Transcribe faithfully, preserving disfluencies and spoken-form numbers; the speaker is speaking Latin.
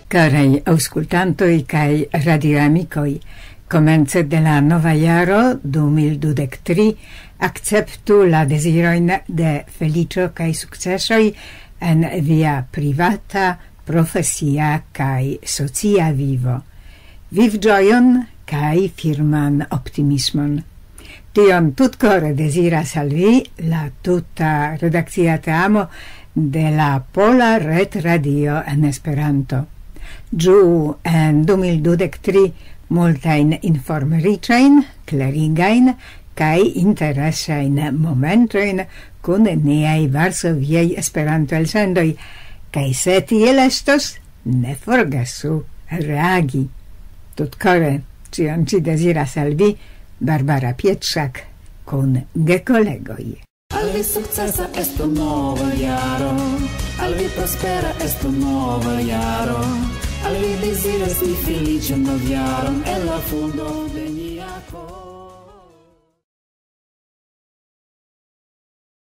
Carei auscultantoi kai radioamicoi, comence de la nova jaro du mil dudek tri acceptu la desiroin de felicio kai successoi en via privata, profesia kai socia vivo. Viv gioion kai firman optimismon. Tion tutcore desiras al vi la tuta redakcia teamo de la Pola Ret Radio en Esperanto. Giu en du mil dudek tri multain informericein, clarigain, kai interesain momentoin kun niai varsoviei Esperanto elsendoi, kai se tiel estos, ne forgesu reagi. Tutcore, cion ci desiras al vi, Barbara Pietrzak con gecollegoi. Al vi successa esto nuovo jaro, al vi prospera esto nuovo jaro, al vi desiras ni felicem noviaron, e la fundo de nia cor.